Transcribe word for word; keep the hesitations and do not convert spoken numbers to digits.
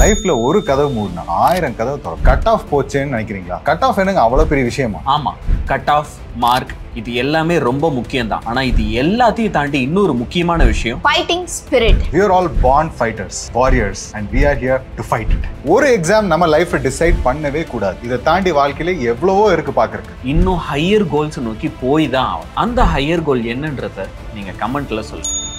லைஃப்ல ஒரு கதவு மூடினா ஆயிரம் கதவு தரும். கட் ஆஃப் போச்சேன்னு நினைக்கிறீங்களா? கட் ஆஃப் என்னங்க அவ்வளவு பெரிய விஷயமா? ஆமா, கட் ஆஃப், மார்க் இது எல்லாமே ரொம்ப முக்கியம் தான். ஆனா இது எல்லாத்தையும் தாண்டி இன்னொரு முக்கியமான விஷயம் fighting spirit. We are all born fighters, warriors, and we are here to fight it. ஒரு எக்ஸாம் நம்ம லைஃப்பை டிசைட் பண்ணவே கூடாது. இதை தாண்டி வாழ்க்கையில எவ்வளவோ இருக்கு பாக்குறதுக்கு. இன்னும் ஹையர் கோல்ஸ் நோக்கி போய் தான் ஆகும். அந்த ஹையர் கோல் என்னன்றத நீங்க கமெண்ட்ல சொல்லுங்க.